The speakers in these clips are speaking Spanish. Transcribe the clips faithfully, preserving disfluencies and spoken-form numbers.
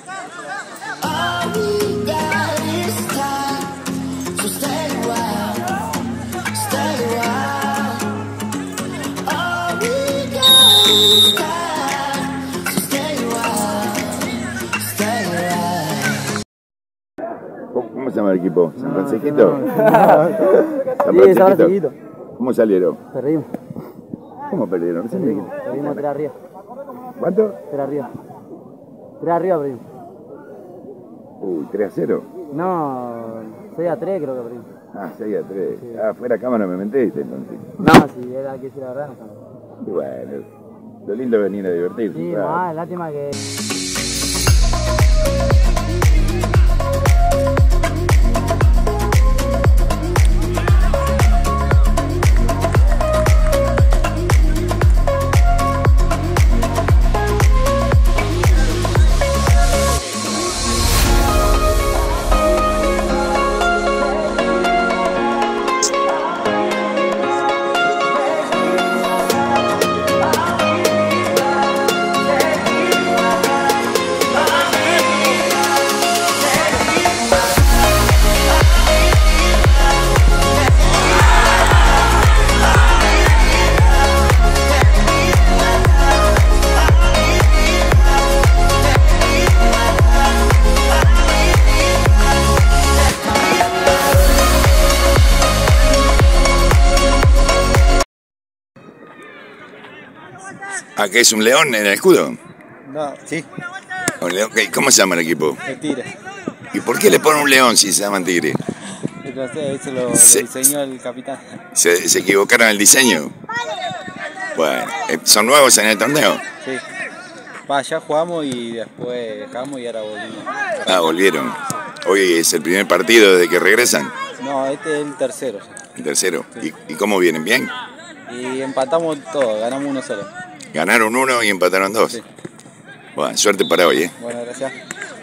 ¿Cómo se llama el equipo? ¿San Francisquito? ¿San Sí, San Francisquito. ¿Cómo salieron? Perdimos. ¿Cómo perdieron? No sé ni- Perdimos tres arriba. ¿Cuánto? Tres arriba. Tres arriba perdimos. Uy, tres a cero. No, seis a tres creo que perdimos. Ah, seis a tres. Ah, fuera cámara me mentiste entonces. No, si era que decir la verdad, no sabemos. Y bueno, lo lindo es venir a divertirse. Sí, claro. más, lástima que... ¿Ah, que es un león en el escudo? No, sí, ¿Un león? ¿Qué- ¿Cómo se llama el equipo? el tigre. ¿Y por qué le ponen un león si se llaman tigre? No sé, eso lo, lo Sí. diseñó el capitán. ¿Se, se equivocaron en el diseño? Bueno, eh, ¿son nuevos en el torneo? Sí. Va, allá jugamos y después dejamos y ahora volvimos. Ah, volvieron. Hoy es el primer partido desde que regresan. No, este es el tercero. El tercero. ¿Y, y cómo vienen? ¿Bien? Y empatamos todo, ganamos uno solo. Ganaron uno y empataron dos. Sí. Bueno, suerte para hoy, ¿eh? Bueno, gracias.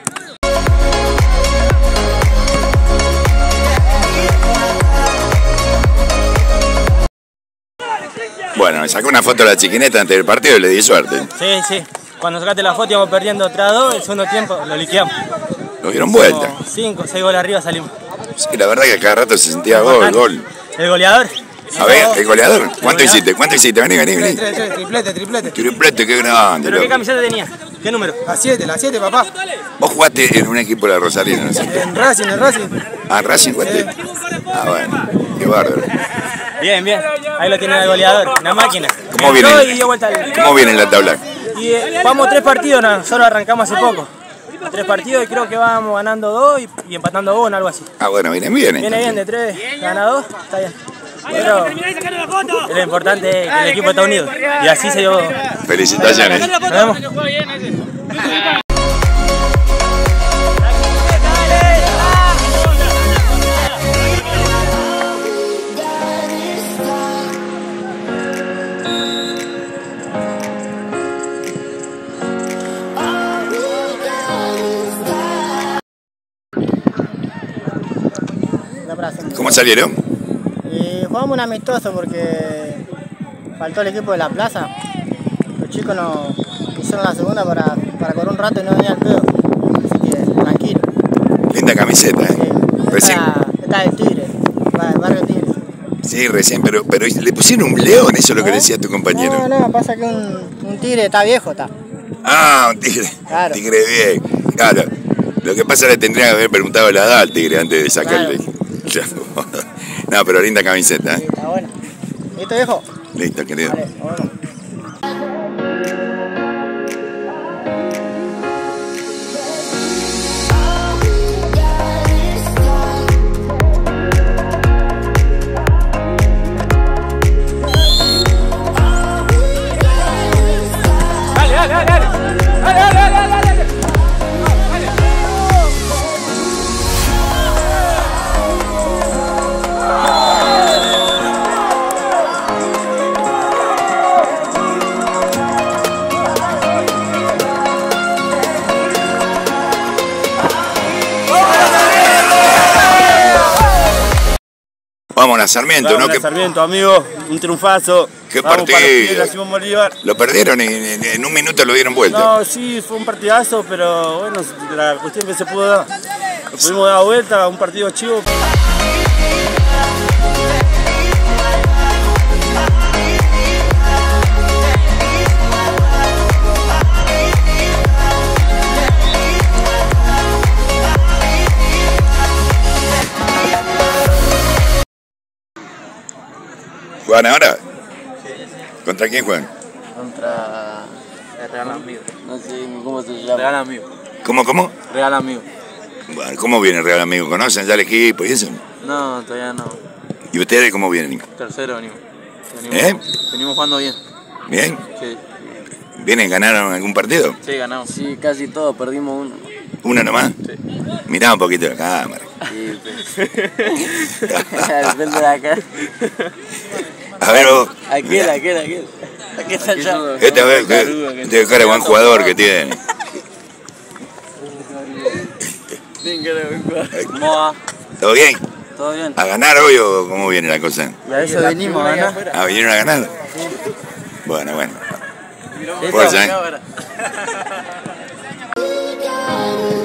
Bueno, me sacó una foto de la chiquineta antes del partido y le di suerte. Sí, sí. Cuando sacaste la foto íbamos perdiendo tres a dos, el segundo tiempo lo liquidamos. Lo dieron vuelta. cinco, seis goles arriba salimos. Sí, la verdad que a cada rato se sentía gol, gol. El goleador. A ver, el goleador. ¿Cuánto hiciste? ¿Cuánto hiciste? Vení, vení, vení. Tres, tres, triplete, triplete. Triplete, qué grande. ¿Pero qué loco. camiseta tenía? ¿Qué número? La siete, la siete, papá. Vos jugaste en un equipo de la Rosalina, ¿no es cierto? En Racing, en Racing. Ah, Racing jugaste. Ah, bueno. Qué bárbaro. Bien, bien. Ahí lo tiene el goleador, una máquina. ¿Cómo Entró viene? y dio vuelta al... ¿Cómo viene en la tabla? Y eh, vamos tres partidos, no, solo arrancamos hace poco. Tres partidos y creo que vamos ganando dos y, y empatando uno, algo así. Ah, bueno, vienen bien. Viene bien, entonces. de tres gana dos, está bien. Pero lo importante es que el equipo está unido. Y así se dio. Felicitaciones. Nos vemos. ¿Cómo salieron? Y jugamos un amistoso porque faltó el equipo de la plaza. Los chicos nos hicieron la segunda para, para correr un rato y no venía al pedo. Así que tranquilo. Linda camiseta, Sí. ¿eh? Recién. Esta, esta es Tigre, va- barrio Tigre. Sí, recién, pero, pero le pusieron un león, eso es lo que decía tu compañero. No, no, pasa que un, un tigre está viejo, está. Ah, un tigre. Claro. Tigre bien. Claro. Lo que pasa es que le tendría que haber preguntado la edad al tigre antes de sacarle. No, pero linda camiseta, Sí, ¿eh? está bueno. ¿Listo, viejo? Listo, querido. Vale, bueno. a Sarmiento, Vamos ¿no? a Que, Sarmiento, amigo, un triunfazo. qué Vamos partido. para los pies, la Simón Bolívar. Lo perdieron y en, en un minuto lo dieron vuelta. No, sí, fue un partidazo, pero bueno, la cuestión que se pudo dar. Lo pudimos dar vuelta, un partido chivo. ¿Juegan ahora? ¿Contra quién juegan? Contra el Real Amigo. No sé cómo se llama. Real Amigo. ¿Cómo, cómo? Real Amigo. Bueno, ¿cómo viene el Real Amigo? ¿Conocen ya el equipo y eso? No, todavía no. ¿Y ustedes cómo vienen? Tercero venimos. Venimos, ¿Eh? venimos jugando bien. ¿Bien? Sí, ¿Vienen? ¿Ganaron algún partido? sí, ganamos. Sí, casi todo, perdimos uno. ¿Una nomás? Sí. Mirá un poquito la cámara. Sí, sí. Depende de acá. A ver vos. Aquel, mirá. aquel, aquel. Aquel está allá. Este, a ver, que- este cara de buen jugador que tiene. Bien, que era buen jugador. ¿Cómo va? ¿Todo bien? Todo bien. ¿A ganar hoy o cómo viene la cosa? Y a eso venimos, ¿no? ¿Ah, vinieron a ganar? Bueno, bueno. Fuerza, ¿eh? Ahora.